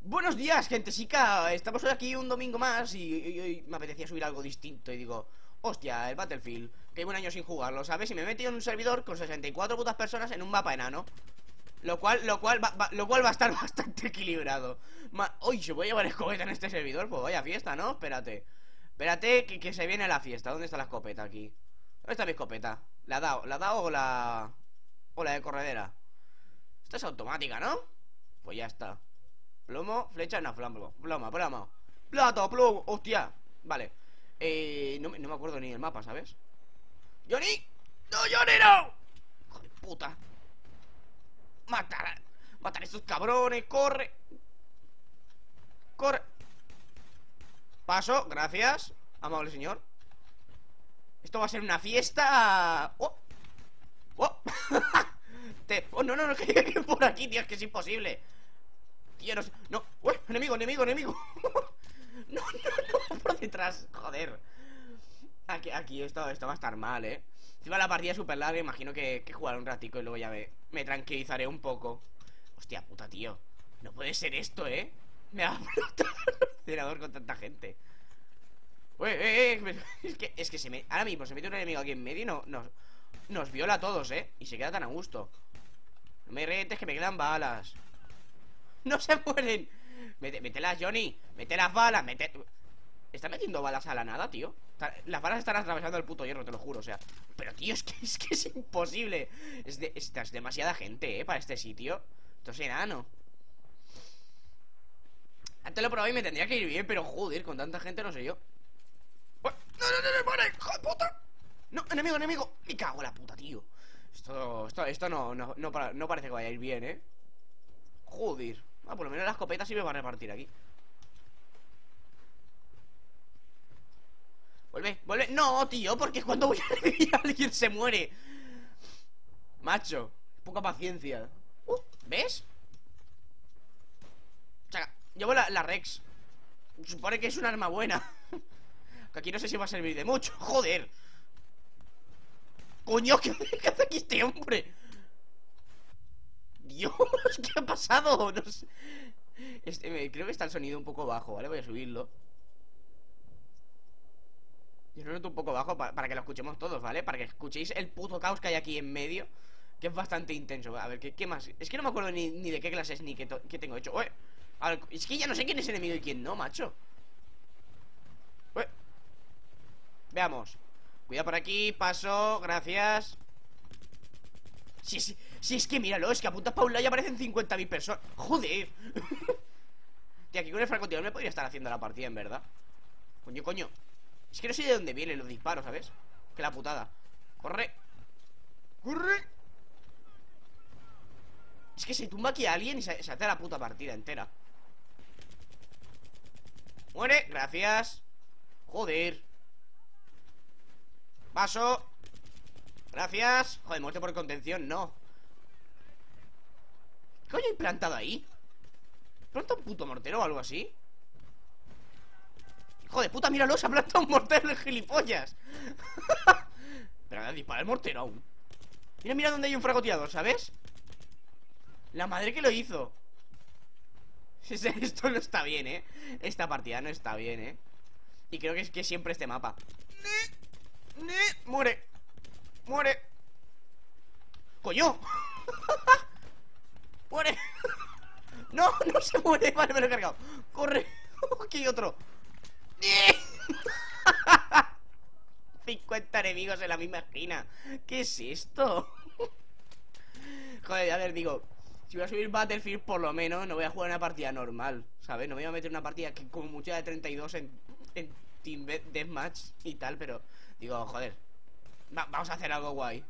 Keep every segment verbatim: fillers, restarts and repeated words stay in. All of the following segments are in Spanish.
Buenos días, gentesica. Estamos hoy aquí un domingo más y, y- y me apetecía subir algo distinto. Y digo, hostia, el Battlefield, que llevo un año sin jugarlo, ¿sabes? Y me he metido en un servidor con sesenta y cuatro putas personas en un mapa enano. Lo cual, lo cual, va, va- lo cual va a estar bastante equilibrado. Ma Uy, ¿se puede llevar escopeta en este servidor? Pues vaya fiesta, ¿no? Espérate. Espérate, que, que se viene la fiesta. ¿Dónde está la escopeta aquí? ¿Dónde está mi escopeta? ¿La ha dado? ¿La ha dado o la... o la de corredera? Esta es automática, ¿no? Pues ya está. Plomo, flecha, no, plomo, plomo, plomo. Plato, plomo, hostia. Vale. Eh, no, me- no me acuerdo ni el mapa, ¿sabes? ¡Johnny! ¡No, Johnny, no! ¡Hijo de puta! ¡Matar a... matar a estos cabrones! ¡Corre! ¡Corre! Paso, gracias, amable señor. Esto va a ser una fiesta. ¡Oh! ¡Oh! Te... ¡Oh, no, no, no! Que hay por aquí, tío, es que es imposible. Tío, no sé... ¡No! ¡Uy! ¡Enemigo, enemigo, enemigo! No, no, no, por detrás, joder. Aquí, aquí esto, esto va a estar mal, ¿eh? Encima la partida es súper larga, imagino que, que jugaré un ratico y luego ya me, me tranquilizaré un poco. Hostia puta, tío. No puede ser esto, ¿eh? Me va a explotar el ordenador con tanta gente. Uy, eh, eh, es que, es que se me... ahora mismo se mete un enemigo aquí en medio y no, nos, nos viola a todos, ¿eh? Y se queda tan a gusto. No me retes que me quedan balas. ¡No se mueren! Mete, mételas, Johnny. Mete las balas, mete... ¿Está metiendo balas a la nada, tío? Las balas están atravesando el puto hierro, te lo juro, o sea. Pero, tío, es que es, que es imposible. Es, de, esta es demasiada gente, ¿eh? Para este sitio. Esto es enano. Antes lo probé y me tendría que ir bien, pero joder, con tanta gente no sé yo. ¡No, no, no, no, muere! ¡Hijo de puta! No, enemigo, enemigo. Me cago en la puta, tío. Esto, esto, esto no, no, no, para- no parece que vaya a ir bien, ¿eh? Joder. Ah, por lo menos la escopeta sí me va a repartir aquí. Vuelve, vuelve. No, tío, porque cuando voy a revivir a alguien se muere. Macho, poca paciencia. uh, ¿Ves? Chaca, llevo la, la Rex. Supone que es un arma buena. Que aquí no sé si va a servir de mucho. Joder. Coño, ¿qué, qué hace aquí este hombre? Dios, ¿qué ha pasado? No sé. Este, me- creo que está el sonido un poco bajo, ¿vale? Voy a subirlo. Yo lo noto un poco bajo para, para que lo escuchemos todos, ¿vale? Para que escuchéis el puto caos que hay aquí en medio, que es bastante intenso. A ver, ¿qué, qué más? Es que no me acuerdo ni, ni de qué clases ni qué, to- qué tengo hecho. Ué, a ver, es que ya no sé quién es enemigo y quién no, macho. Ué. Veamos. Cuidado por aquí, paso, gracias. Si, si, si es que míralo, es que apuntas para un lado y aparecen cincuenta mil personas. Joder. Tío, aquí con el francotirador me podría estar haciendo la partida, en verdad. Coño, coño. Es que no sé de dónde vienen los disparos, ¿sabes? Que la putada. Corre. Corre. Es que se tumba aquí a alguien y se, se hace la puta partida entera. Muere, gracias. Joder. Paso. Gracias. Joder, muerte por contención, no. ¿Qué coño hay plantado ahí? ¿Planta un puto mortero o algo así? Hijo de puta, míralo, se ha plantado un mortero, el gilipollas. Pero dispara el mortero aún. Mira, mira dónde hay un francotirador, ¿sabes? La madre que lo hizo. Esto no está bien, ¿eh? Esta partida no está bien, ¿eh? Y creo que es que siempre este mapa. ¡Ne! ¡Ne! ¡Muere! ¡Muere! ¡Coño! ¡Muere! ¡No! ¡No se muere! Vale, me lo he cargado. ¡Corre! Aquí hay otro. ¡Ne! cincuenta enemigos en la misma esquina. ¿Qué es esto? Joder, a ver, digo, si voy a subir Battlefield, por lo menos no voy a jugar una partida normal, ¿sabes? No me voy a meter una partida que como mucha de treinta y dos en, en Team Deathmatch y tal, pero digo, joder, va- vamos a hacer algo guay.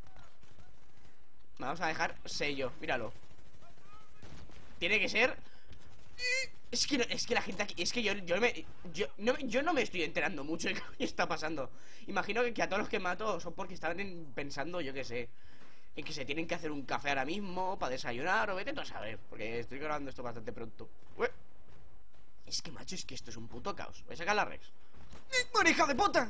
Vamos a dejar sello, míralo. Tiene que ser... Es que, no- es que la gente aquí... Es que yo, yo, me, yo, no, yo no me estoy enterando mucho de qué está pasando. Imagino que, que a todos los que mato son porque estaban en- pensando, yo qué sé, en que se tienen que hacer un café ahora mismo para desayunar o vete tú a saber, porque estoy grabando esto bastante pronto. Ué. Es que, macho, es que esto es un puto caos. Voy a sacar la Rex. ¡Muere, hija de puta!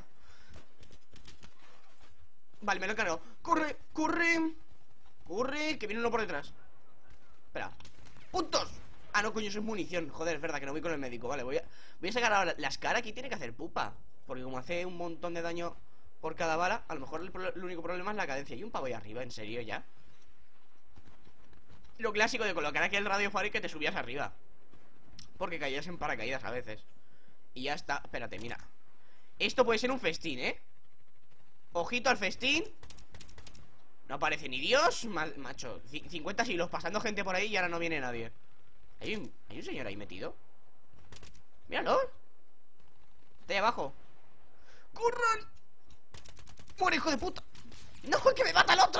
Vale, me lo he cargado. ¡Corre! ¡Corre! ¡Corre! Que viene uno por detrás. Espera. ¡Puntos! Ah, no, coño, eso es munición. Joder, es verdad que no voy con el médico. Vale, voy a, voy a sacar ahora las caras. Aquí tiene que hacer pupa. Porque como hace un montón de daño por cada bala, a lo mejor el, el único problema es la cadencia. Y un pavo ahí arriba, ¿en serio ya? Lo clásico de colocar aquí el radio faro y que te subías arriba. Porque caías en paracaídas a veces. Y ya está. Espérate, mira. Esto puede ser un festín, ¿eh? Ojito al festín. No aparece ni Dios, mal, macho. cincuenta siglos pasando gente por ahí y ahora no viene nadie. ¿Hay un, ¿hay un señor ahí metido? Míralo. Está ahí abajo. ¡Corran! ¡Muere, hijo de puta! ¡No, que me mata el otro!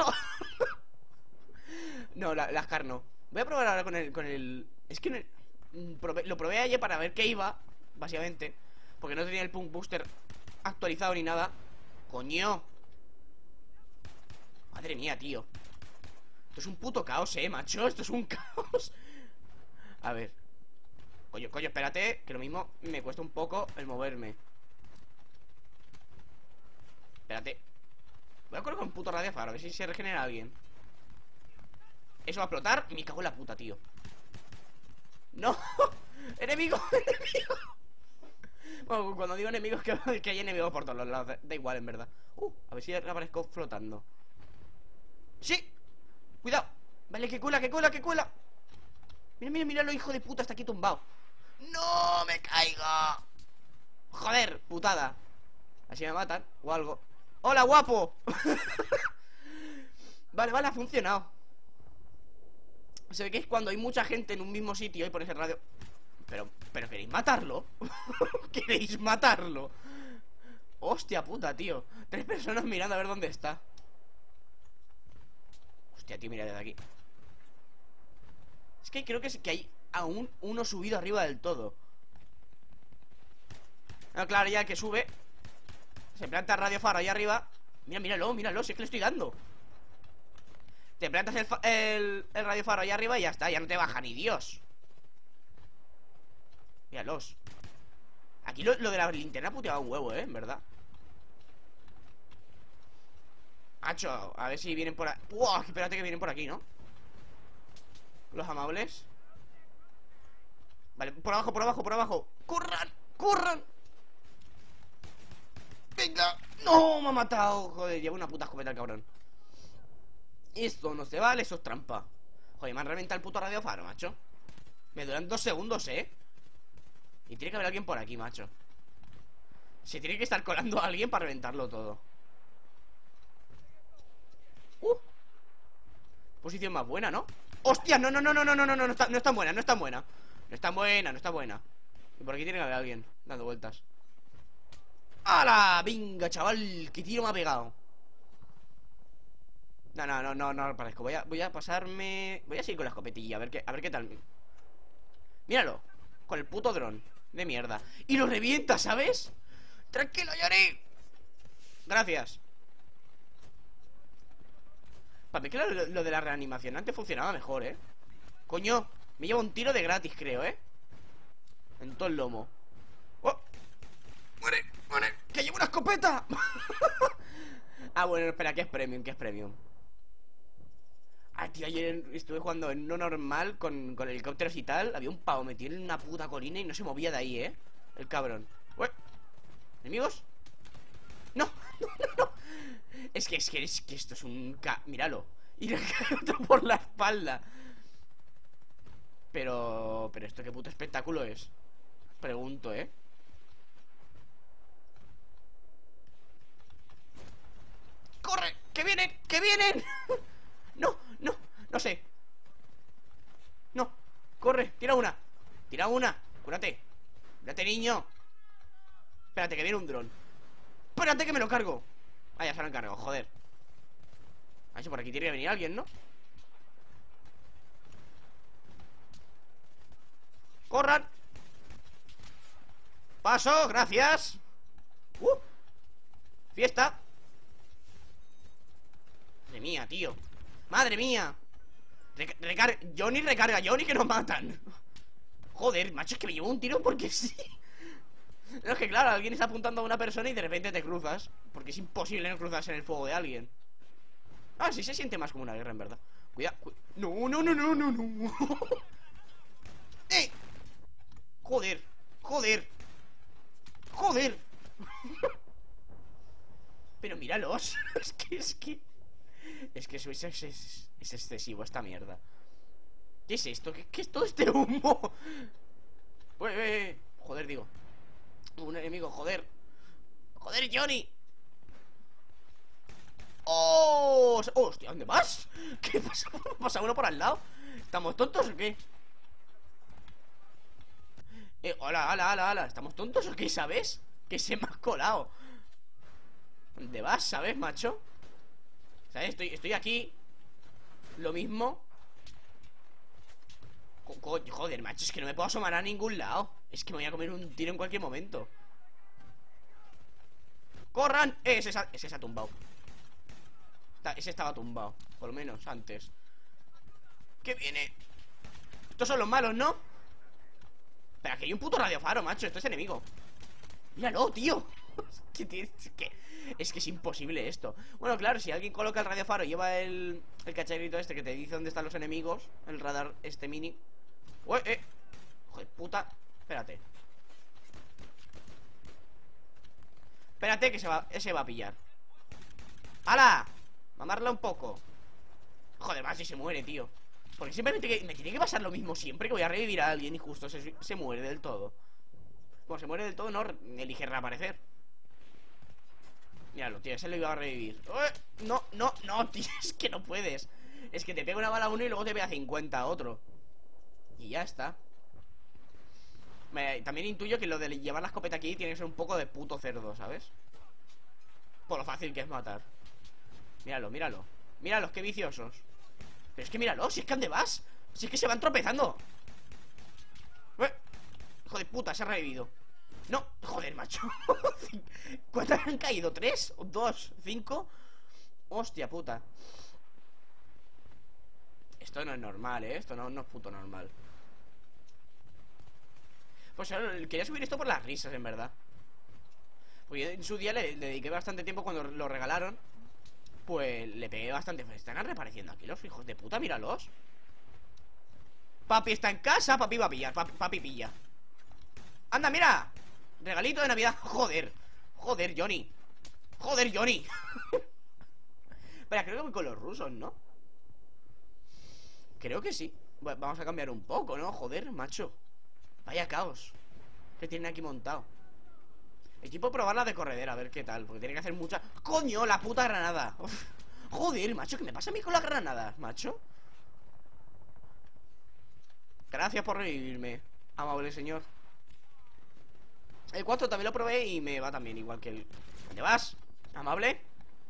No, la, la Scar no. Voy a probar ahora con el... Con el... Es que no, probé, lo probé ayer para ver qué iba, básicamente. Porque no tenía el Punk Booster actualizado ni nada. ¡Coño! Madre mía, tío. Esto es un puto caos, eh, macho. Esto es un caos. A ver. Coño, coño, espérate. Que lo mismo me cuesta un poco el moverme. Espérate. Voy a colocar un puto radiofaro, a ver si se regenera alguien. Eso va a explotar. Me cago en la puta, tío. ¡No! ¡Enemigo! ¡Enemigo! Bueno, cuando digo enemigos que, que hay enemigos por todos los lados. Da igual, en verdad. Uh, a ver si aparezco flotando. ¡Sí! ¡Cuidado! Vale, que cuela, que cuela, que cuela. Mira, mira, mira, lo hijo de puta, está aquí tumbado. ¡No me caigo! Joder, putada. Así me matan, o algo. ¡Hola, guapo! Vale, vale, ha funcionado. Se ve que es cuando hay mucha gente en un mismo sitio y pones el radio. Pero, pero ¿queréis matarlo? ¿Queréis matarlo? Hostia puta, tío. Tres personas mirando a ver dónde está. Hostia, tío, mira desde aquí. Es que creo que, es, que hay aún uno subido arriba del todo. No, claro, ya el que sube se planta el radiofaro ahí arriba. Mira, míralo, míralo, si es que le estoy dando. Te plantas el, el, el radiofaro ahí arriba y ya está, ya no te baja ni Dios. Míralos. Aquí lo, lo de la linterna puteaba un huevo, eh, en verdad. Hacho, a ver si vienen por aquí. ¡Wow! Espérate que vienen por aquí, ¿no? Los amables. Vale, por abajo, por abajo, por abajo. ¡Corran! ¡Corran! ¡Venga! ¡No! Me ha matado. Joder, lleva una puta escopeta el cabrón. Esto no se vale, eso es trampa. Joder, me han reventado el puto radiofaro, macho. Me duran dos segundos, eh. Y tiene que haber alguien por aquí, macho. Se tiene que estar colando a alguien para reventarlo todo. Uh Posición más buena, ¿no? ¡Hostia! No, no, no, no, no, no, no, no, no está, no es tan buena, no es tan buena. No es tan buena, no está buena. Y por aquí tiene que haber alguien dando vueltas. ¡Hala! Venga, chaval, qué tiro me ha pegado. No, no, no, no, no parezco. Voy a, voy a pasarme. Voy a seguir con la escopetilla, a ver qué, a ver qué tal. Míralo, con el puto dron de mierda. Y lo revienta, ¿sabes? Tranquilo, Yori. Gracias. Para mí que lo, lo de la reanimación antes funcionaba mejor, ¿eh? Coño, me lleva un tiro de gratis, creo, ¿eh? En todo el lomo. ¡Oh! ¡Muere! ¡Muere! ¡Que llevo una escopeta! Ah, bueno, espera, que es premium, que es premium. Ah, tío, ayer estuve jugando en no normal con, con helicópteros y tal. Había un pavo metido en una puta colina y no se movía de ahí, ¿eh? El cabrón. Ué. ¿Enemigos? No, no, no, no. Es que, es que, es que esto es un... Ca... Míralo. Y le cae otro por la espalda. Pero... Pero esto qué puto espectáculo es. Pregunto, ¿eh? ¡Corre! ¡Que vienen! ¡Que vienen! No, no, no sé. No, corre, tira una. Tira una, cúrate. Cúrate, niño. Espérate, que viene un dron. Espérate que me lo cargo. Ah, ya se lo han cargado, joder. A ver, por aquí tiene que venir alguien, ¿no? ¡Corran! Paso, gracias. ¡Uh! Fiesta. Madre mía, tío. Madre mía. Reca recarga. Johnny recarga, Johnny que nos matan. Joder, macho, es que me llevo un tiro porque sí. No, es que claro, alguien está apuntando a una persona y de repente te cruzas. Porque es imposible no cruzarse en el fuego de alguien. Ah, sí se siente más como una guerra, en verdad. Cuidado, cu no, no, no, no, no, no. Joder, joder, joder. Pero míralos. Es que, es que Es que eso es, es, es, es excesivo esta mierda. ¿Qué es esto? ¿Qué, qué es todo este humo? Ué, ué, ué. Joder, digo. Un enemigo, joder. Joder, Johnny. ¡Oh! ¡Oh, hostia! ¿Dónde vas? ¿Qué pasa? ¿Pasa uno por al lado? ¿Estamos tontos o qué? Eh, hola, hola, hola, hola. ¿Estamos tontos o qué, sabes? Que se me ha colado. ¿Dónde vas, sabes, macho? ¿Sabes? Estoy, estoy aquí. Lo mismo. Joder, macho, es que no me puedo asomar a ningún lado. Es que me voy a comer un tiro en cualquier momento. ¡Corran! Eh, ese, ese se ha tumbado. Ese estaba tumbado, por lo menos antes. ¿Qué viene? Estos son los malos, ¿no? Pero que hay un puto radiofaro, macho. Esto es enemigo. Míralo, tío. Es que, es, que, es que es imposible esto. Bueno, claro, si alguien coloca el radiofaro y lleva el, el cacharrito este que te dice dónde están los enemigos, el radar este mini. Ué, eh. Joder, puta. Espérate. Espérate que se va, ese va a pillar. ¡Hala! Mamarla un poco. Joder, más si se muere, tío. Porque siempre me tiene, que, me tiene que pasar lo mismo siempre, que voy a revivir a alguien y justo se, se muere del todo. Bueno, se muere del todo, no elige reaparecer. Míralo, tío, ese lo iba a revivir. ¡Eh! No, no, no, tío, es que no puedes. Es que te pega una bala a uno y luego te pega cincuenta a otro. Y ya está. Me, también intuyo que lo de llevar la escopeta aquí tiene que ser un poco de puto cerdo, ¿sabes? Por lo fácil que es matar. Míralo, míralo. Míralos, qué viciosos. Pero es que míralo, si es que ¿dónde vas? Si es que se van tropezando. ¡Eh! Hijo de puta, se ha revivido. No, joder, macho. ¿Cuántas han caído? ¿Tres? ¿Dos? ¿Cinco? Hostia puta. Esto no es normal, ¿eh? Esto no, no es puto normal. Pues quería subir esto por las risas, en verdad. Porque yo en su día le, le dediqué bastante tiempo cuando lo regalaron. Pues le pegué bastante. Están reapareciendo aquí los hijos de puta, míralos. Papi está en casa, papi va a pillar. Papi, papi pilla. Anda, mira. Regalito de Navidad. Joder. Joder, Johnny. Joder, Johnny. Espera, creo que voy con los rusos, ¿no? Creo que sí. Bueno, vamos a cambiar un poco, ¿no? Joder, macho. Vaya caos que tienen aquí montado. Equipo probarla de corredera, a ver qué tal. Porque tiene que hacer mucha... ¡Coño, la puta granada! Uf. Joder, macho, ¿qué me pasa a mí con las granadas, macho? Gracias por revivirme, amable señor. El cuatro también lo probé y me va también igual que el... ¿Dónde vas? Amable.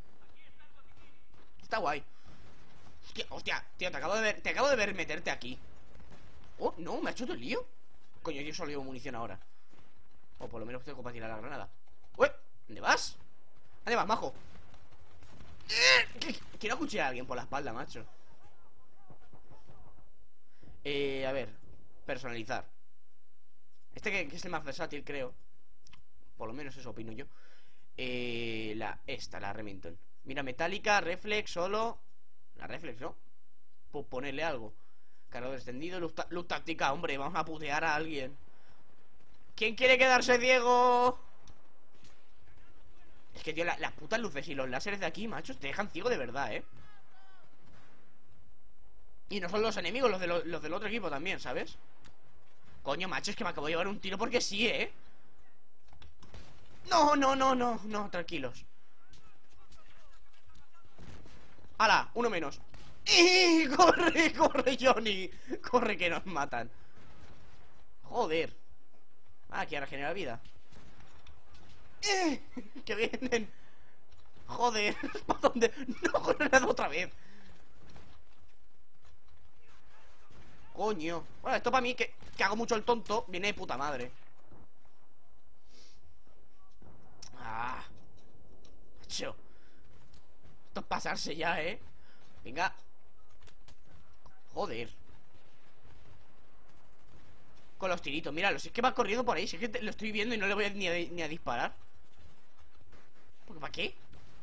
Está guay. Hostia, hostia, tío, te acabo de ver, te acabo de ver meterte aquí. Oh, no, me ha hecho todo el lío. Coño, yo solo llevo munición ahora. O por lo menos tengo para tirar la granada. Ué, ¿dónde vas? ¿Dónde vas, majo? Quiero acuchillar a alguien por la espalda, macho. Eh, a ver. Personalizar. Este que, que es el más versátil, creo. Por lo menos eso opino yo. Eh, la, esta, la Remington. Mira, metálica, reflex, solo. La reflex, ¿no? Pues ponerle algo. Cargador extendido, luz, luz táctica. Hombre, vamos a putear a alguien. ¿Quién quiere quedarse ciego? Es que, tío, la, las putas luces y los láseres de aquí, machos, te dejan ciego de verdad, ¿eh? Y no son los enemigos, los, de lo, los del otro equipo también, ¿sabes? Coño, macho, es que me acabo de llevar un tiro porque sí, ¿eh? No, no, no, no, no, tranquilos. ¡Hala! Uno menos. ¡Y! ¡Corre, corre, Johnny! ¡Corre que nos matan! Joder. Ah, aquí ahora genera vida. ¡Eh! ¡Que vienen! Joder, ¿para dónde? ¡No, granada otra vez! Coño. Bueno, esto para mí, que, que hago mucho el tonto, viene de puta madre. Ah. Macho. Esto es pasarse ya, ¿eh? Venga. Joder. Con los tiritos, míralo, si es que va corriendo por ahí. Si es que te, lo estoy viendo y no le voy a, ni, a, ni a disparar. ¿Porque para qué?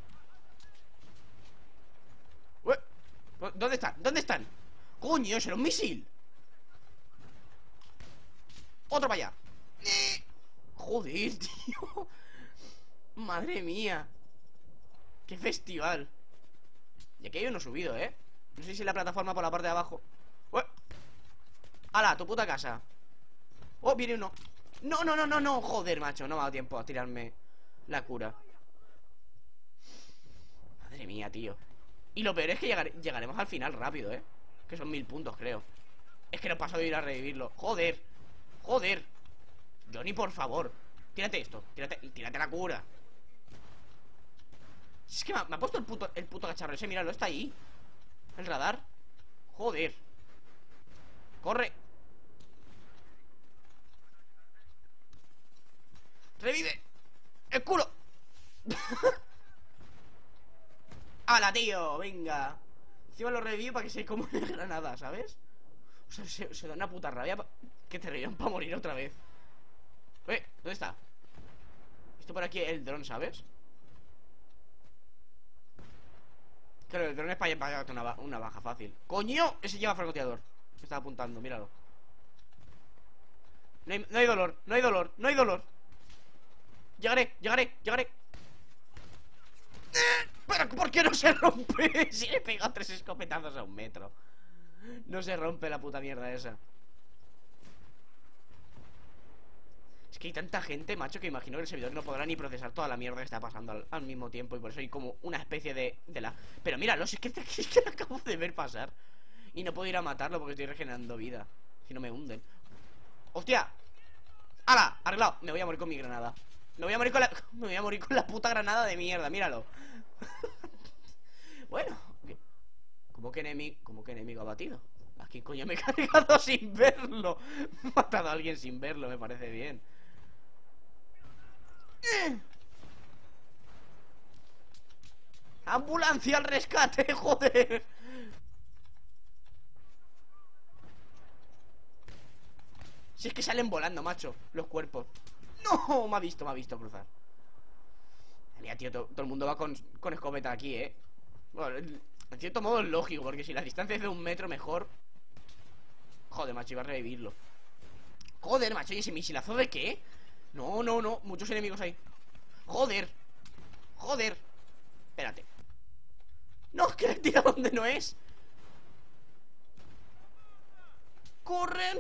Ué, ¿dónde están? ¿Dónde están? Coño, será un misil. Otro para allá. Joder, tío. Madre mía. Qué festival. Y aquí hay uno subido, ¿eh? No sé si la plataforma por la parte de abajo. ¡Ué! ¡Hala, tu puta casa! ¡Oh, viene uno! ¡No, no, no, no, no! Joder, macho, no me ha dado tiempo a tirarme la cura. Madre mía, tío. Y lo peor es que llegar, llegaremos al final rápido, ¿eh? Que son mil puntos, creo. Es que no paso de ir a revivirlo. ¡Joder! ¡Joder! Johnny, por favor. Tírate esto. Tírate, tírate la cura. Es que me ha, me ha puesto el puto, el puto cacharro ese. Míralo, está ahí. El radar. Joder. Corre. Revive. El culo. ¡Hala, tío! Venga. Encima lo revivo para que se como una granada, ¿sabes? O sea, se, se da una puta rabia que te revivan para morir otra vez. Eh, ¿dónde está? Esto por aquí el dron, ¿sabes? Claro, el dron es para llevarte una, una baja fácil. ¡Coño! Ese lleva francotirador. Me estaba apuntando, míralo. No hay, no hay dolor, no hay dolor, no hay dolor. Llegaré, llegaré, llegaré. ¿Pero por qué no se rompe? Si le he pegado tres escopetazos a un metro. No se rompe la puta mierda esa. Es que hay tanta gente, macho, que imagino que el servidor no podrá ni procesar toda la mierda que está pasando al, al mismo tiempo. Y por eso hay como una especie de, de la... Pero míralo, si es que, es que lo acabo de ver pasar. Y no puedo ir a matarlo porque estoy regenerando vida. Si no me hunden. ¡Hostia! ¡Hala! Arreglado. Me voy a morir con mi granada. Me voy a morir con la... Me voy a morir con la puta granada de mierda, míralo. Bueno, ¿cómo que enemigo? ¿Cómo que enemigo abatido? ¿A quién coño me he cargado sin verlo? He matado a alguien sin verlo, me parece bien. ¡Ambulancia al rescate, joder! Si es que salen volando, macho, los cuerpos. ¡No! Me ha visto, me ha visto cruzar. Mira, tío, todo, todo el mundo va con, con escopeta aquí, ¿eh? Bueno, en cierto modo es lógico, porque si la distancia es de un metro mejor... Joder, macho, iba a revivirlo. Joder, macho, ¿y ese misilazo de qué? No, no, no, muchos enemigos ahí. Joder. Joder. Espérate. No, que le tira donde no es. ¡Corren!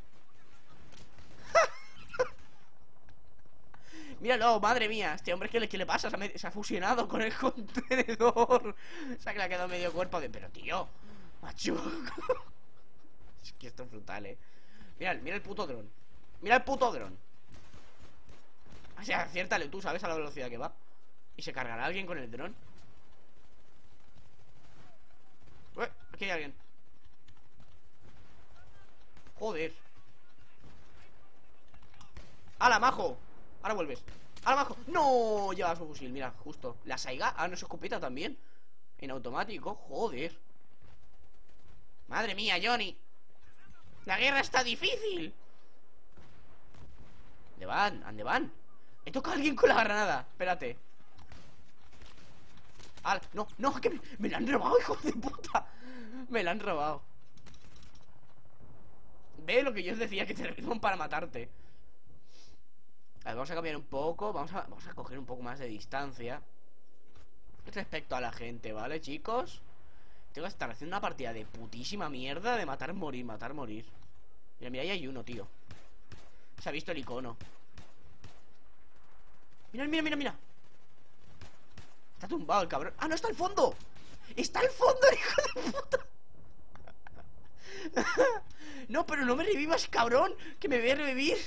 Míralo, madre mía. Este hombre, ¿qué le, qué le pasa? Se ha, se ha fusionado con el contenedor. O sea, que le ha quedado medio cuerpo de... Pero, tío, macho. Es que esto es brutal, eh. Mira, mira el puto dron. Mira el puto dron. O sea, aciértale tú, ¿sabes? A la velocidad que va. ¿Y se cargará alguien con el dron? Ué, aquí hay alguien. Joder. ¡Hala, majo! Ahora vuelves. ¡Hala, majo! ¡No! Lleva su fusil, mira, justo. La Saiga, ah, no, es escopeta también. En automático, joder. Madre mía, Johnny. La guerra está difícil. ¿Dónde van? ¿Dónde van? He tocado a alguien con la granada. Espérate. Ah, no, no, que me, me la han robado, hijo de puta. Me la han robado. Ve lo que yo os decía, que te revivan para matarte. A ver, vamos a cambiar un poco. Vamos a, vamos a coger un poco más de distancia respecto a la gente, ¿vale, chicos? Tengo que estar haciendo una partida de putísima mierda. De matar, morir, matar, morir. Mira, mira, ahí hay uno, tío. Se ha visto el icono. Mira, mira, mira, mira. Está tumbado el cabrón. ¡Ah, no, está al fondo! ¡Está al fondo, hijo de puta! No, pero no me revivas, cabrón. Que me voy a revivir.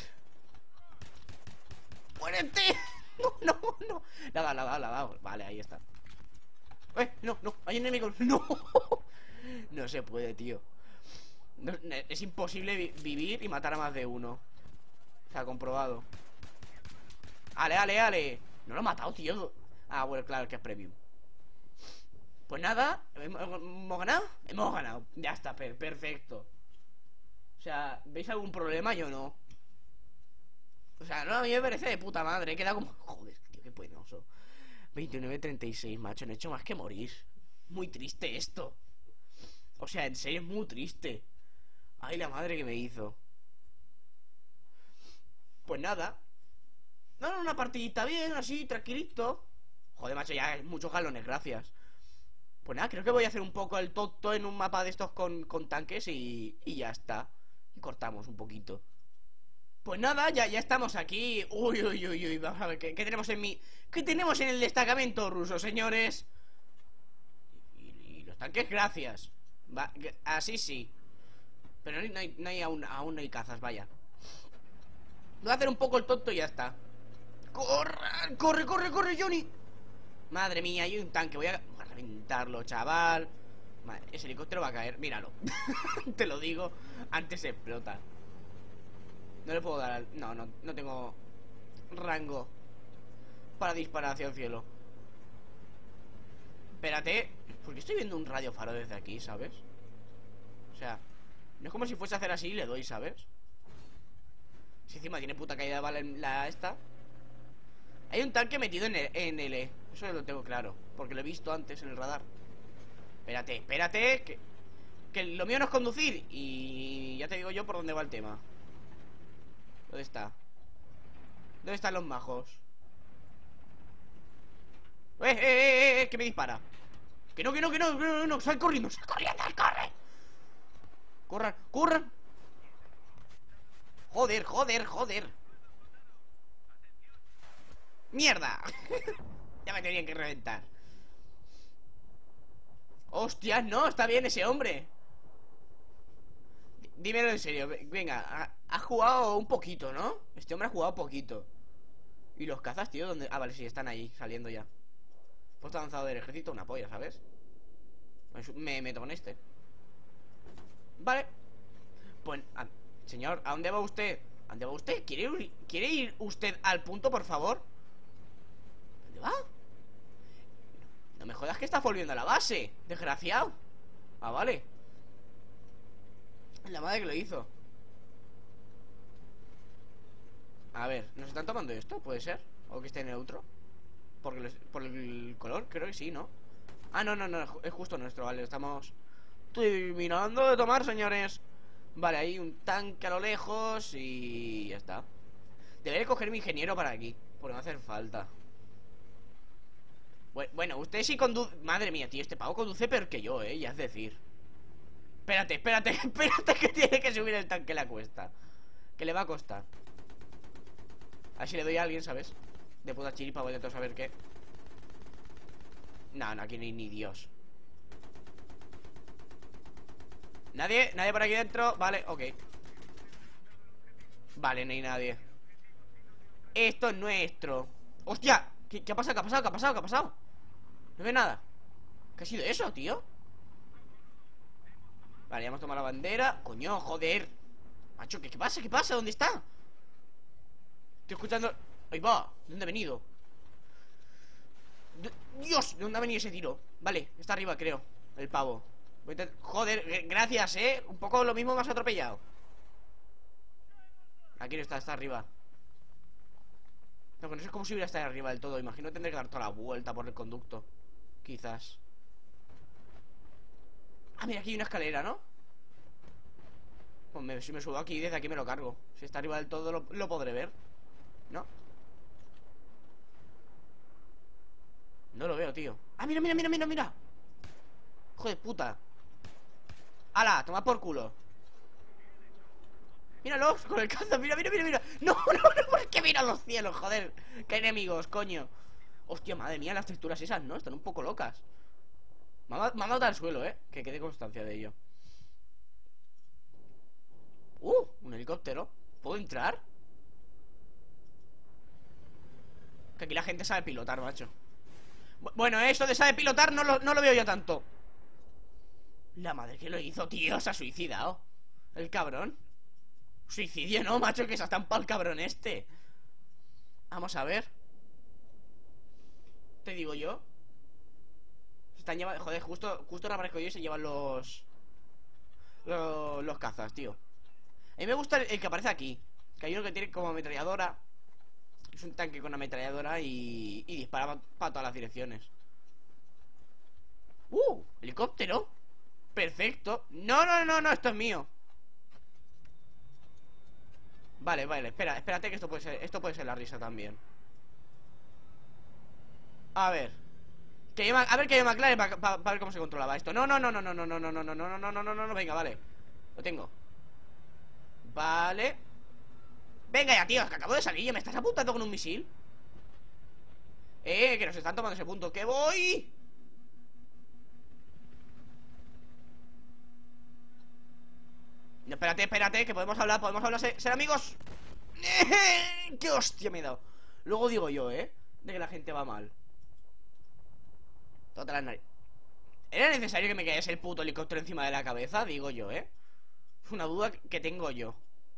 ¡Muérete! No, no, no. La da, la da, la da. Vale, ahí está. Eh, no, no, hay un enemigo. No. No se puede, tío. No, es imposible vi vivir y matar a más de uno. Se ha comprobado. Ale, ale, ale. No lo he matado, tío. Ah, bueno, claro, que es premium. Pues nada, ¿hemos ganado? Hemos ganado, ya está, per perfecto. O sea, ¿veis algún problema? Yo no. O sea, no, a mí me parece de puta madre. He quedado como... Joder, tío, qué penoso. veintinueve treinta y seis, macho, no he hecho más que morir. Muy triste esto. O sea, en serio es muy triste. Ay, la madre que me hizo. Pues nada. No, no, una partidita bien, así, tranquilito. Joder, macho, ya hay muchos galones, gracias. Pues nada, creo que voy a hacer un poco el tonto en un mapa de estos con, con tanques y, y ya está. Y cortamos un poquito. Pues nada, ya, ya estamos aquí. Uy, uy, uy, uy, vamos a ver, ¿qué, qué tenemos en mi... ¿Qué tenemos en el destacamento ruso, señores? Y, y los tanques, gracias. Va, así sí. Pero no hay, no hay, no hay aún, aún no hay cazas, vaya. Voy a hacer un poco el tonto y ya está. ¡Corre! ¡Corre, corre, corre, Johnny! Madre mía, hay un tanque. Voy a, voy a reventarlo, chaval. Madre, ese helicóptero va a caer, míralo. Te lo digo, antes se explota. No le puedo dar al... No, no, no tengo rango para disparar hacia el cielo. Espérate, porque estoy viendo un radiofaro desde aquí, ¿sabes? O sea, no es como si fuese a hacer así y le doy, ¿sabes? Si encima tiene puta caída de bala en la esta. Hay un tanque metido en el, en el E. Eso lo tengo claro, porque lo he visto antes en el radar. Espérate, espérate que, que lo mío no es conducir. Y ya te digo yo por dónde va el tema. ¿Dónde está? ¿Dónde están los majos? ¡Eh, eh, eh, eh! Que me dispara. Que no, que no, que no, que no, que no. Sal corriendo, sal corriendo, corre. Corran, corran. Joder, joder, joder. ¡Mierda! Ya me tenían que reventar. ¡Hostia, no! Está bien ese hombre. D Dímelo en serio. Venga, ha, ha jugado un poquito, ¿no? Este hombre ha jugado poquito. ¿Y los cazas, tío? ¿Dónde? Ah, vale, sí, están ahí, saliendo ya. Puesto avanzado del ejército, una polla, ¿sabes? Me meto con este. Vale. Pues, a, señor, ¿a dónde va usted? ¿A dónde va usted? ¿Quiere ir, ¿Quiere ir usted al punto, por favor? ¿Dónde va? No me jodas que está volviendo a la base, desgraciado. Ah, vale. La madre que lo hizo. A ver, ¿nos están tomando esto? ¿Puede ser? ¿O que esté neutro? Porque les, por el color, creo que sí, ¿no? Ah, no, no, no, es justo nuestro, vale, estamos terminando de tomar, señores. Vale, hay un tanque a lo lejos y ya está. Debería coger mi ingeniero para aquí, porque no hace falta. Bueno, usted sí conduce... Madre mía, tío, este pavo conduce peor que yo, eh, ya es decir. Espérate, espérate, espérate que tiene que subir el tanque la cuesta. Que le va a costar. A ver si le doy a alguien, ¿sabes? De puta chiripa, voy a todo saber qué. No, no, aquí no hay ni Dios. ¿Nadie? ¿Nadie por aquí dentro? Vale, ok. Vale, no hay nadie. Esto es nuestro. ¡Hostia! ¿Qué, qué ha pasado? ¿Qué ha pasado? ¿Qué ha pasado? ¿Qué ha pasado? No veo nada. ¿Qué ha sido eso, tío? Vale, ya hemos tomado la bandera. Coño, joder. Macho, ¿qué, qué pasa? ¿Qué pasa? ¿Dónde está? Estoy escuchando... Ahí va. ¿De dónde ha venido? D Dios, ¿de dónde ha venido ese tiro? Vale, está arriba, creo. El pavo. Joder, gracias, eh. Un poco lo mismo me has atropellado. Aquí no está, está arriba. No, que no sé cómo si hubiera estado arriba del todo. Imagino que tendré que dar toda la vuelta por el conducto. Quizás. Ah, mira, aquí hay una escalera, ¿no? Pues me, si me subo aquí, desde aquí me lo cargo. Si está arriba del todo lo, lo podré ver. ¿No? No lo veo, tío. Ah, mira, mira, mira, mira, mira. Hijo de puta. ¡Hala! Toma por culo. Míralos con el caza. Mira, mira, mira, mira. No, no, no, es que mira los cielos, joder. Qué enemigos, coño. Hostia, madre mía, las texturas esas, ¿no? Están un poco locas. Me ha mandado al suelo, ¿eh? Que quede constancia de ello. Uh, un helicóptero. ¿Puedo entrar? Que aquí la gente sabe pilotar, macho. Bueno, eso de sabe pilotar no lo, no lo veo yo tanto. La madre que lo hizo, tío. Se ha suicidado el cabrón. Suicidio, ¿no, macho? Que se ha estampado el cabrón este. Vamos a ver. Te digo yo. Se están llevando... Joder, justo, justo ahora aparezco yo y se llevan los... Los, los cazas, tío. A mí me gusta el, el que aparece aquí. Que hay uno que tiene como ametralladora. Es un tanque con ametralladora y, y dispara para pa todas las direcciones. ¡Uh! ¡Helicóptero! Perfecto. No, no, no, no, esto es mío. Vale, vale, espera, espérate que esto puede ser, esto puede ser la risa también. A ver. Que yo, a ver que yo me aclare para pa, pa ver cómo se controlaba esto. No, no, no, no, no, no, no, no, no, no, no, no, no, no, no, no, venga, vale. Lo tengo. Vale. Venga ya, tío, que acabo de salir. ¿Ya me estás apuntando con un misil? Eh, que nos están tomando ese punto. ¡Que voy! No, espérate, espérate, que podemos hablar, podemos hablar, ser, ser amigos. ¡Qué hostia me he dado! Luego digo yo, ¿eh? De que la gente va mal. Todas las narices. ¿Era necesario que me cayese el puto helicóptero encima de la cabeza? Digo yo, ¿eh? Es una duda que tengo yo.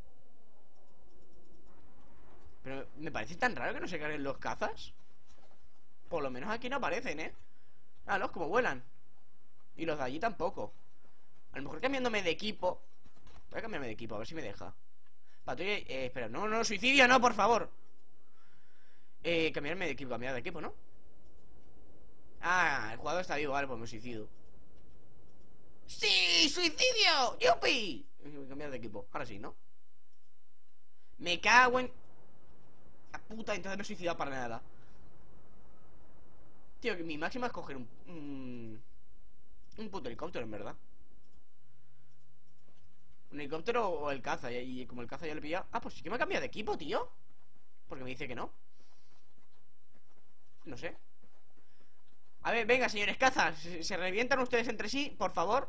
Pero me parece tan raro que no se carguen los cazas. Por lo menos aquí no aparecen, ¿eh? Ah, los como vuelan. Y los de allí tampoco. A lo mejor cambiándome de equipo. Voy a cambiarme de equipo, a ver si me deja. Patrulla, eh, espera, no, no, suicidio, no, por favor. Eh, cambiarme de equipo, cambiar de equipo, ¿no? Ah, el jugador está vivo, vale, pues me suicido. ¡Sí! ¡Suicidio! ¡Yupi! Cambiar de equipo, ahora sí, ¿no? Me cago en... La puta, entonces me he suicidado para nada. Tío, que mi máxima es coger un... Un, un puto helicóptero, en verdad. Un helicóptero o el caza. Y, y como el caza ya lo he pillado... Ah, pues sí que me ha cambiado de equipo, tío. Porque me dice que no. No sé. A ver, venga, señores cazas. ¿Se, se revientan ustedes entre sí, por favor?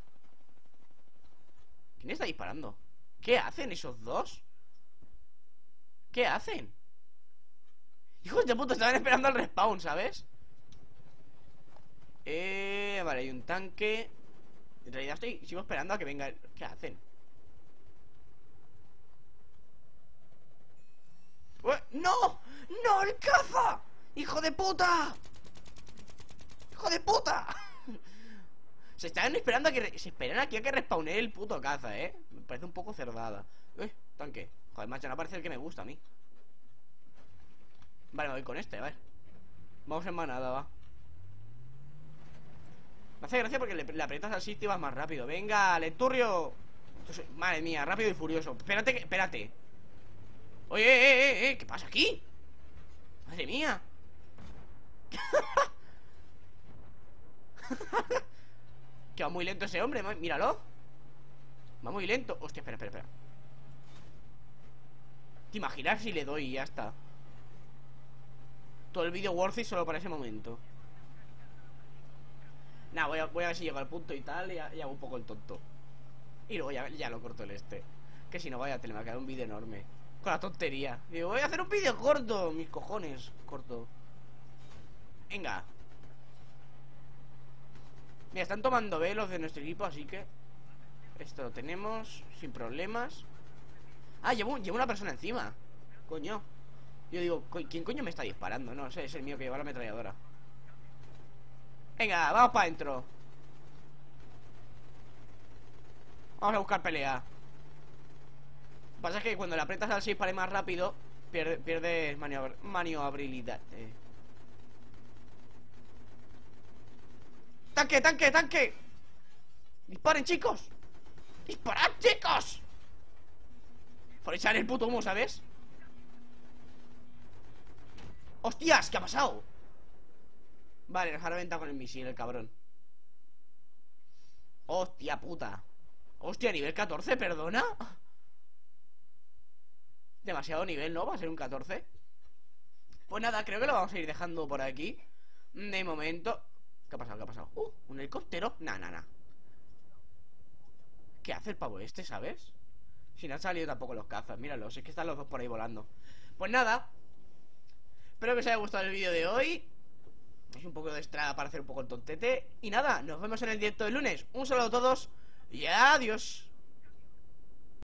¿Quién está disparando? ¿Qué hacen esos dos? ¿Qué hacen? Hijos de puta, estaban esperando al respawn, ¿sabes? Eh... Vale, hay un tanque. En realidad estoy... Sigo esperando a que venga... ¿Qué hacen? ¡No! ¡No, el caza! ¡Hijo de puta! ¡Hijo de puta! Se están esperando a que... Se esperan aquí a que respawne el puto caza, ¿eh? Me parece un poco cerdada. Eh, tanque. Joder, macho, no aparece el que me gusta a mí. Vale, me voy con este, a ver. Vamos en manada, va. Me hace gracia porque le, le aprietas al sitio y vas más rápido. Venga, Lenturrio. Entonces, madre mía, rápido y furioso. Espérate, que, espérate. Oye, eh, eh, eh, ¿qué pasa aquí? Madre mía. Que va muy lento ese hombre, míralo. Va muy lento. Hostia, espera, espera, espera. ¿Te imaginas si le doy y ya está? Todo el vídeo worth it solo para ese momento. Nah, voy a, voy a ver si llego al punto y tal. Y, y hago un poco el tonto. Y luego ya, ya lo corto el este. Que si no, vaya, te le va a quedar un vídeo enorme. Con la tontería. Digo, voy a hacer un vídeo corto. Mis cojones, corto. Venga. Mira, están tomando B los de nuestro equipo, así que esto lo tenemos sin problemas. Ah, llevo, llevo una persona encima. Coño. Yo digo, ¿quién coño me está disparando? No sé, es el mío que lleva la ametralladora. Venga, vamos para adentro. Vamos a buscar pelea. Lo que pasa es que cuando le aprietas al seis para ir más rápido, pierde, pierdes maniobr maniobrabilidad. Eh. ¡Tanque, tanque, tanque! ¡Disparen, chicos! ¡Disparad, chicos! Por echar el puto humo, ¿sabes? ¡Hostias! ¿Qué ha pasado? Vale, nos ha reventado con el misil, el cabrón. ¡Hostia puta! ¡Hostia, nivel catorce, perdona! Demasiado nivel, ¿no? Va a ser un catorce. Pues nada, creo que lo vamos a ir dejando por aquí de momento. ¿Qué ha pasado? ¿Qué ha pasado? Uh, un helicóptero. Nah, nah, nah. ¿Qué hace el pavo este, sabes? Si no han salido tampoco los cazas, míralos, es que están los dos por ahí volando. Pues nada, espero que os haya gustado el vídeo de hoy. Es un poco de extra para hacer un poco el tontete. Y nada, nos vemos en el directo del lunes. Un saludo a todos y adiós.